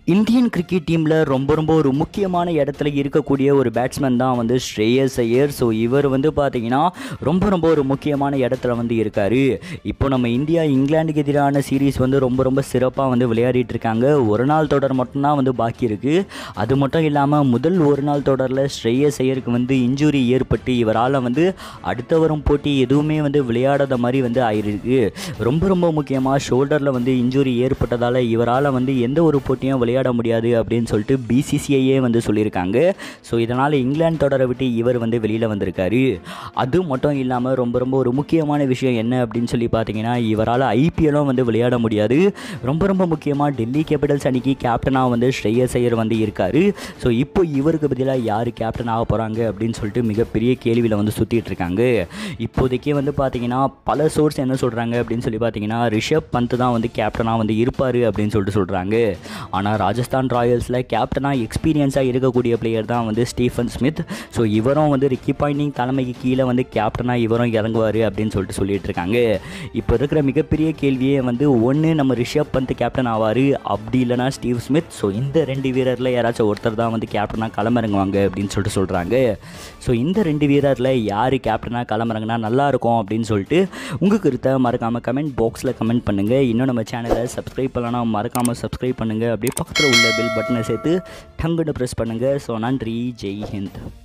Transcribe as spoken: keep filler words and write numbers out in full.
Indian cricket டீமில் ரொம்ப ரொம்ப ஒரு முக்கியமான இடத்துல இருக்கக்கூடிய ஒரு பேட்ஸ்மேன் தான் வந்து ஸ்ரேயஸ் ஐயர். ஸோ இவர் வந்து பார்த்திங்கன்னா ரொம்ப ரொம்ப ஒரு முக்கியமான இடத்துல வந்து இருக்கார். இப்போ நம்ம இந்தியா இங்கிலாந்துக்கு எதிரான சீரீஸ் வந்து ரொம்ப ரொம்ப சிறப்பாக வந்து விளையாடிட்டு இருக்காங்க. ஒரு நாள் தொடர் மட்டும்தான் வந்து பாக்கி இருக்குது. அது மட்டும் இல்லாமல் முதல் ஒரு நாள் தொடரில் ஸ்ரேயஸ் ஐயருக்கு வந்து இன்ஜுரி ஏற்பட்டு இவரால் வந்து அடுத்த வரும் போட்டி எதுவுமே வந்து விளையாடாத மாதிரி வந்து ஆயிருக்கு. ரொம்ப ரொம்ப முக்கியமாக ஷோல்டரில் வந்து இன்ஜுரி ஏற்பட்டதால் இவரால் வந்து எந்த ஒரு போட்டியும் விளையாட முடியாது அப்படின்னு சொல்லிட்டு பிசிசிஐயே வந்து சொல்லியிருக்காங்க. ஸோ இதனால் இங்கிலாந்து தொடரை விட்டு இவர் வந்து வெளியில் வந்திருக்காரு. அது மட்டும் இல்லாமல் ரொம்ப ரொம்ப ஒரு முக்கியமான விஷயம் என்ன அப்படின்னு சொல்லி பார்த்தீங்கன்னா இவரால் ஐபிஎல்லும் வந்து விளையாட முடியாது. ரொம்ப ரொம்ப முக்கியமாக டெல்லி கேபிட்டல்ஸ் அணிக்கு கேப்டனாக வந்து ஸ்ரேயஸ் ஐயர் வந்து இருக்கார். ஸோ இப்போ இவருக்கு பதிலாக யார் கேப்டன் ஆக போகிறாங்க அப்படின்னு சொல்லிட்டு மிகப்பெரிய கேள்வியில் வந்து சுற்றிட்டு இருக்காங்க. இப்போதைக்கே வந்து பார்த்தீங்கன்னா பல சோர்ஸ் என்ன சொல்கிறாங்க அப்படின்னு சொல்லி பார்த்தீங்கன்னா ரிஷப் பந்த் தான் வந்து கேப்டனாக வந்து இருப்பார் அப்படின்னு சொல்லிட்டு சொல்கிறாங்க. ஆனால் ராஜஸ்தான் ராயல்ஸில் கேப்டனாக எக்ஸ்பீரியன்ஸாக இருக்கக்கூடிய பிளேயர் தான் வந்து ஸ்டீஃபன் ஸ்மித். ஸோ இவரும் வந்து ரிக்கி பாயிண்டிங் தலைமைக்கு கீழே வந்து கேப்டனாக இவரும் இறங்குவார் அப்படின்னு சொல்லிட்டு சொல்லிட்டு இருக்காங்க. இப்போ இருக்கிற மிகப்பெரிய கேள்வியே வந்து ஒன்று நம்ம ரிஷப் பந்த் கேப்டன் ஆவார், அப்படி இல்லைனா ஸ்டீவ் ஸ்மித். ஸோ இந்த ரெண்டு வீரரில் யாராச்சும் ஒருத்தர் தான் வந்து கேப்டனாக களமிறங்குவாங்க அப்படின்னு சொல்லிட்டு சொல்கிறாங்க. ஸோ இந்த ரெண்டு வீரரில் யார் கேப்டனாக களமிறங்கினா நல்லாயிருக்கும் அப்படின்னு சொல்லிட்டு உங்கள் கருத்தை மறக்காமல் கமெண்ட் பாக்ஸில் கமெண்ட் பண்ணுங்கள். இன்னும் நம்ம சேனலை சப்ஸ்கிரைப் பண்ணலாம், மறக்காமல் சப்ஸ்கிரைப் பண்ணுங்கள். அப்படியே பக்கத்தில் உள்ள பெல் பட்டனை சேர்த்து டங்குன்னு ப்ரெஸ் பண்ணுங்கள். ஸோ நன்றி, ஜெய் ஹிந்த்.